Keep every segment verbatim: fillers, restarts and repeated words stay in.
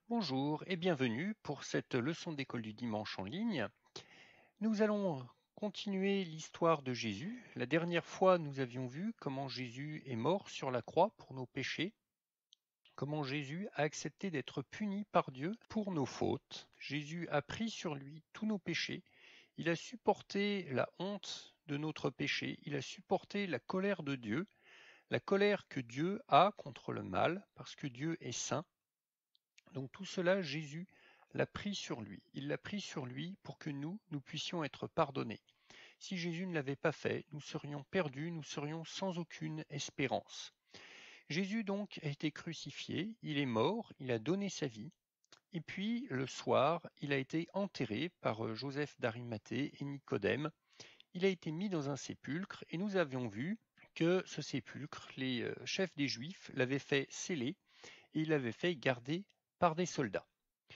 Bonjour et bienvenue pour cette leçon d'école du dimanche en ligne. Nous allons continuer l'histoire de Jésus. La dernière fois, nous avions vu comment Jésus est mort sur la croix pour nos péchés, comment Jésus a accepté d'être puni par Dieu pour nos fautes. Jésus a pris sur lui tous nos péchés. Il a supporté la honte de notre péché. Il a supporté la colère de Dieu, la colère que Dieu a contre le mal, parce que Dieu est saint. Donc tout cela, Jésus l'a pris sur lui. Il l'a pris sur lui pour que nous, nous puissions être pardonnés. Si Jésus ne l'avait pas fait, nous serions perdus, nous serions sans aucune espérance. Jésus donc a été crucifié, il est mort, il a donné sa vie, et puis le soir, il a été enterré par Joseph d'Arimathée et Nicodème. Il a été mis dans un sépulcre, et nous avions vu que ce sépulcre, les chefs des Juifs l'avaient fait sceller, et il l'avaient fait garder par des soldats.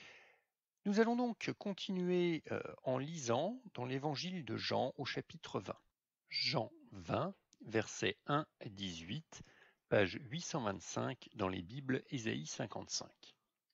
Nous allons donc continuer euh, en lisant dans l'évangile de Jean au chapitre vingt. Jean vingt, versets un à dix-huit, page huit cent vingt-cinq dans les Bibles Ésaïe cinquante-cinq.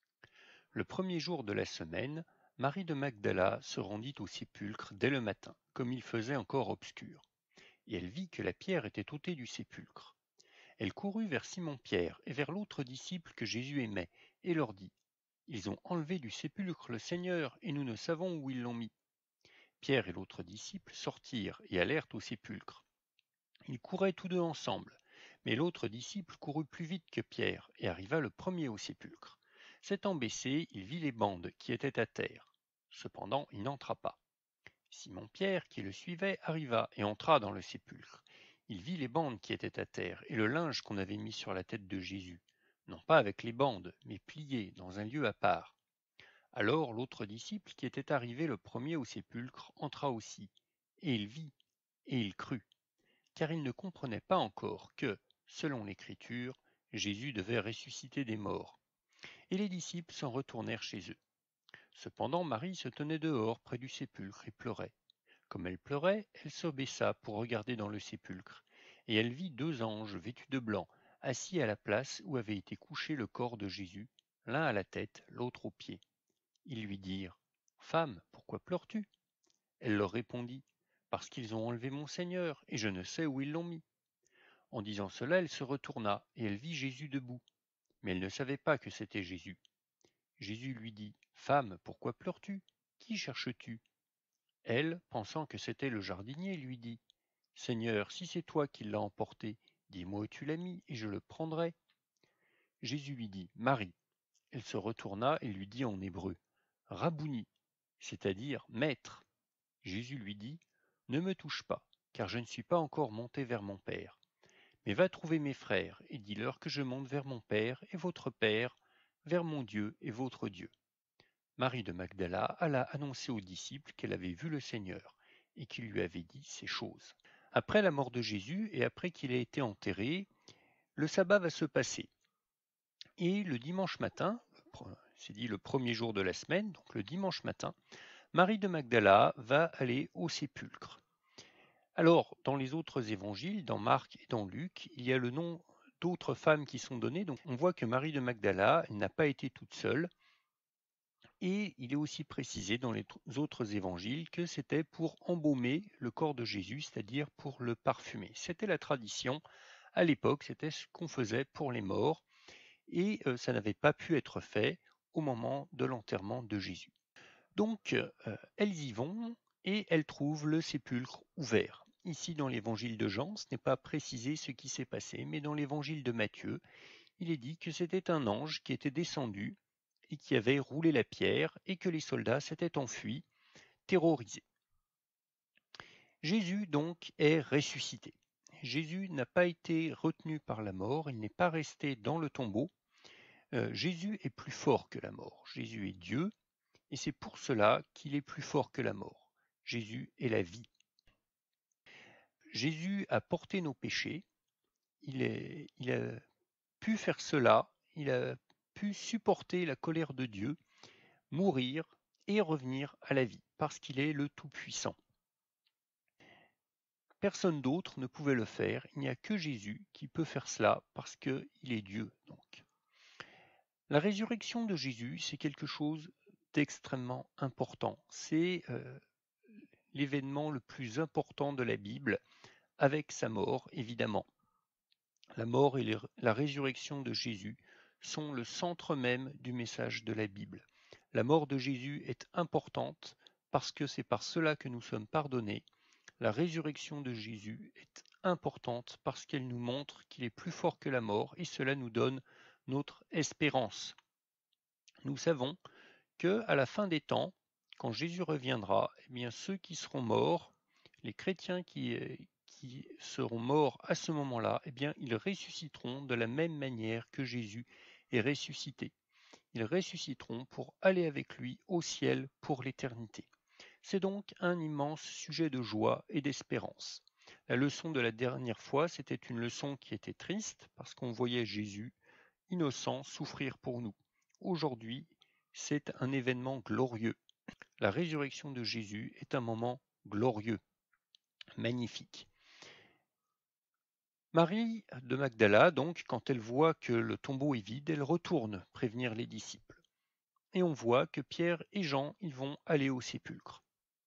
Le premier jour de la semaine, Marie de Magdala se rendit au sépulcre dès le matin, comme il faisait encore obscur, et elle vit que la pierre était ôtée du sépulcre. Elle courut vers Simon-Pierre et vers l'autre disciple que Jésus aimait, et leur dit: Ils ont enlevé du sépulcre le Seigneur, et nous ne savons où ils l'ont mis. Pierre et l'autre disciple sortirent et allèrent au sépulcre. Ils couraient tous deux ensemble, mais l'autre disciple courut plus vite que Pierre et arriva le premier au sépulcre. S'étant baissé, il vit les bandes qui étaient à terre. Cependant, il n'entra pas. Simon-Pierre, qui le suivait, arriva et entra dans le sépulcre. Il vit les bandes qui étaient à terre et le linge qu'on avait mis sur la tête de Jésus, non pas avec les bandes, mais plié dans un lieu à part. Alors l'autre disciple, qui était arrivé le premier au sépulcre, entra aussi, et il vit, et il crut, car il ne comprenait pas encore que, selon l'Écriture, Jésus devait ressusciter des morts. Et les disciples s'en retournèrent chez eux. Cependant Marie se tenait dehors près du sépulcre et pleurait. Comme elle pleurait, elle se baissa pour regarder dans le sépulcre, et elle vit deux anges vêtus de blanc, assis à la place où avait été couché le corps de Jésus, l'un à la tête, l'autre aux pieds. Ils lui dirent: Femme, pourquoi pleures-tu? Elle leur répondit: Parce qu'ils ont enlevé mon Seigneur, et je ne sais où ils l'ont mis. En disant cela, elle se retourna, et elle vit Jésus debout. Mais elle ne savait pas que c'était Jésus. Jésus lui dit: Femme, pourquoi pleures-tu? Qui cherches-tu? Elle, pensant que c'était le jardinier, lui dit: Seigneur, si c'est toi qui l'as emporté, dis-moi où tu l'as mis, et je le prendrai. Jésus lui dit: Marie. Elle se retourna et lui dit en hébreu: Rabouni, c'est-à-dire Maître. Jésus lui dit: Ne me touche pas, car je ne suis pas encore monté vers mon Père. Mais va trouver mes frères, et dis-leur que je monte vers mon Père et votre Père, vers mon Dieu et votre Dieu. Marie de Magdala alla annoncer aux disciples qu'elle avait vu le Seigneur, et qu'il lui avait dit ces choses. Après la mort de Jésus, et après qu'il ait été enterré, le sabbat va se passer. Et le dimanche matin, c'est dit le premier jour de la semaine, donc le dimanche matin, Marie de Magdala va aller au sépulcre. Alors, dans les autres évangiles, dans Marc et dans Luc, il y a le nom d'autres femmes qui sont données. Donc, on voit que Marie de Magdala, elle n'a pas été toute seule. Et il est aussi précisé dans les autres évangiles que c'était pour embaumer le corps de Jésus, c'est-à-dire pour le parfumer. C'était la tradition à l'époque, c'était ce qu'on faisait pour les morts, et euh, ça n'avait pas pu être fait au moment de l'enterrement de Jésus. Donc, euh, elles y vont et elles trouvent le sépulcre ouvert. Ici, dans l'évangile de Jean, ce n'est pas précisé ce qui s'est passé, mais dans l'évangile de Matthieu, il est dit que c'était un ange qui était descendu et qui avait roulé la pierre et que les soldats s'étaient enfuis, terrorisés. Jésus, donc, est ressuscité. Jésus n'a pas été retenu par la mort, il n'est pas resté dans le tombeau. Euh, Jésus est plus fort que la mort. Jésus est Dieu, et c'est pour cela qu'il est plus fort que la mort. Jésus est la vie. Jésus a porté nos péchés, il, est, il a pu faire cela, il a pu supporter la colère de Dieu, mourir et revenir à la vie, parce qu'il est le Tout-Puissant. Personne d'autre ne pouvait le faire, il n'y a que Jésus qui peut faire cela, parce qu'il est Dieu. Donc. La résurrection de Jésus, c'est quelque chose d'extrêmement important. C'est euh, l'événement le plus important de la Bible, avec sa mort, évidemment. La mort et les- la résurrection de Jésus sont le centre même du message de la Bible. La mort de Jésus est importante parce que c'est par cela que nous sommes pardonnés. La résurrection de Jésus est importante parce qu'elle nous montre qu'il est plus fort que la mort et cela nous donne notre espérance. Nous savons que à la fin des temps, quand Jésus reviendra, eh bien ceux qui seront morts, les chrétiens qui, euh, qui seront morts à ce moment-là, eh bien ils ressusciteront de la même manière que Jésus est ressuscité. Ils ressusciteront pour aller avec lui au ciel pour l'éternité. C'est donc un immense sujet de joie et d'espérance. La leçon de la dernière fois, c'était une leçon qui était triste parce qu'on voyait Jésus, innocent, souffrir pour nous. Aujourd'hui, c'est un événement glorieux. La résurrection de Jésus est un moment glorieux, magnifique. Marie de Magdala, donc, quand elle voit que le tombeau est vide, elle retourne prévenir les disciples. Et on voit que Pierre et Jean, ils vont aller au sépulcre.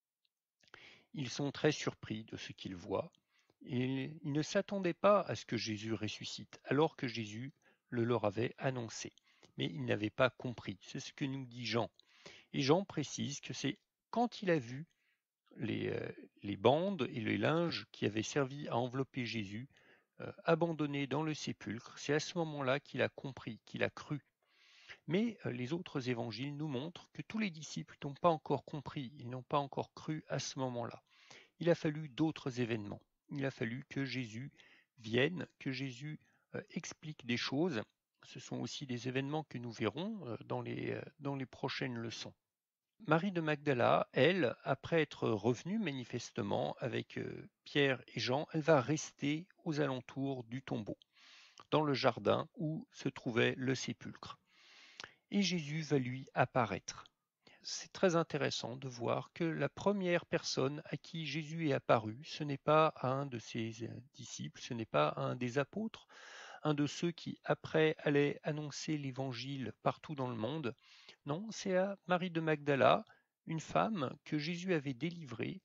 Ils sont très surpris de ce qu'ils voient. Et ils ne s'attendaient pas à ce que Jésus ressuscite, alors que Jésus le leur avait annoncé. Mais ils n'avaient pas compris. C'est ce que nous dit Jean. Et Jean précise que c'est quand il a vu les, euh, les bandes et les linges qui avaient servi à envelopper Jésus euh, abandonnés dans le sépulcre, c'est à ce moment-là qu'il a compris, qu'il a cru. Mais euh, les autres évangiles nous montrent que tous les disciples n'ont pas encore compris, ils n'ont pas encore cru à ce moment-là. Il a fallu d'autres événements. Il a fallu que Jésus vienne, que Jésus euh, explique des choses. Ce sont aussi des événements que nous verrons euh, dans les, euh, dans les prochaines leçons. Marie de Magdala, elle, après être revenue manifestement avec euh, Pierre et Jean, elle va rester aux alentours du tombeau, dans le jardin où se trouvait le sépulcre. Et Jésus va lui apparaître. C'est très intéressant de voir que la première personne à qui Jésus est apparu, ce n'est pas un de ses disciples, ce n'est pas un des apôtres, un de ceux qui après allaient annoncer l'évangile partout dans le monde. Non, c'est à Marie de Magdala, une femme que Jésus avait délivrée.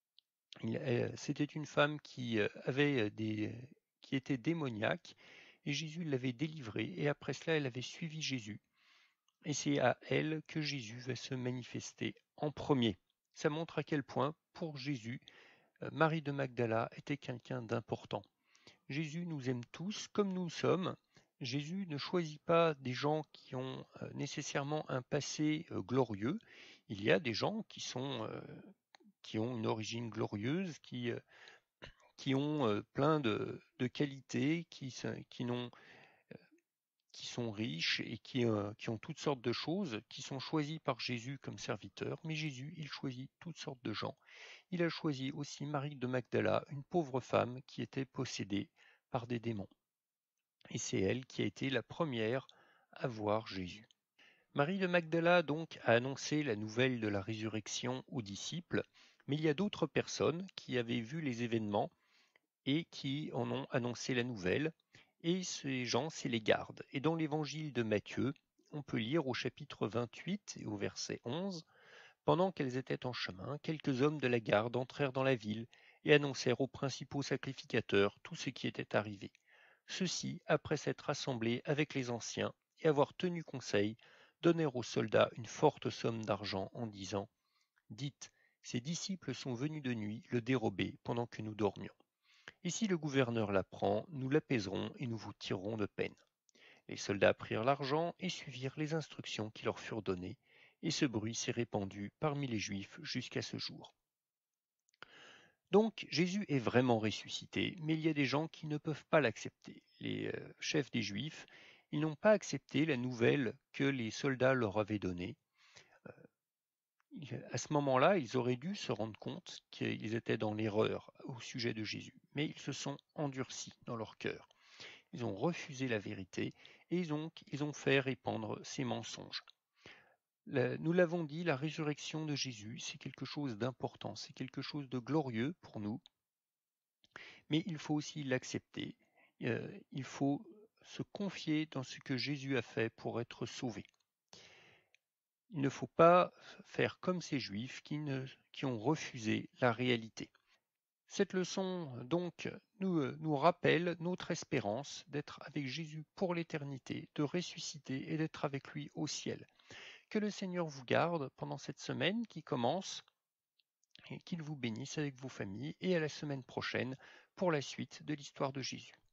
C'était une femme qui avait des, qui était démoniaque et Jésus l'avait délivrée et après cela elle avait suivi Jésus. Et c'est à elle que Jésus va se manifester en premier. Ça montre à quel point, pour Jésus, Marie de Magdala était quelqu'un d'important. Jésus nous aime tous comme nous sommes. Jésus ne choisit pas des gens qui ont euh, nécessairement un passé euh, glorieux. Il y a des gens qui sont euh, qui ont une origine glorieuse, qui, euh, qui ont euh, plein de, de qualités, qui, qui n'ont qui sont riches et qui, euh, qui ont toutes sortes de choses, qui sont choisis par Jésus comme serviteurs. Mais Jésus, il choisit toutes sortes de gens. Il a choisi aussi Marie de Magdala, une pauvre femme qui était possédée par des démons. Et c'est elle qui a été la première à voir Jésus. Marie de Magdala donc a annoncé la nouvelle de la résurrection aux disciples, mais il y a d'autres personnes qui avaient vu les événements et qui en ont annoncé la nouvelle, et ces gens, c'est les gardes. Et dans l'évangile de Matthieu, on peut lire au chapitre vingt-huit et au verset onze, pendant qu'elles étaient en chemin, quelques hommes de la garde entrèrent dans la ville et annoncèrent aux principaux sacrificateurs tout ce qui était arrivé. Ceux-ci, après s'être rassemblés avec les anciens et avoir tenu conseil, donnèrent aux soldats une forte somme d'argent en disant « Dites, ces disciples sont venus de nuit le dérober pendant que nous dormions. Et si le gouverneur l'apprend, nous l'apaiserons et nous vous tirerons de peine. » Les soldats prirent l'argent et suivirent les instructions qui leur furent données, et ce bruit s'est répandu parmi les Juifs jusqu'à ce jour. Donc Jésus est vraiment ressuscité, mais il y a des gens qui ne peuvent pas l'accepter. Les euh, chefs des Juifs, ils n'ont pas accepté la nouvelle que les soldats leur avaient donnée. Euh, à ce moment-là, ils auraient dû se rendre compte qu'ils étaient dans l'erreur au sujet de Jésus, mais ils se sont endurcis dans leur cœur. Ils ont refusé la vérité et ils ont, ils ont fait répandre ces mensonges. La, nous l'avons dit, la résurrection de Jésus, c'est quelque chose d'important, c'est quelque chose de glorieux pour nous, mais il faut aussi l'accepter. Euh, il faut se confier dans ce que Jésus a fait pour être sauvé. Il ne faut pas faire comme ces Juifs qui, ne, qui ont refusé la réalité. Cette leçon, donc, nous, nous rappelle notre espérance d'être avec Jésus pour l'éternité, de ressusciter et d'être avec lui au ciel. Que le Seigneur vous garde pendant cette semaine qui commence et qu'il vous bénisse avec vos familles et à la semaine prochaine pour la suite de l'histoire de Jésus.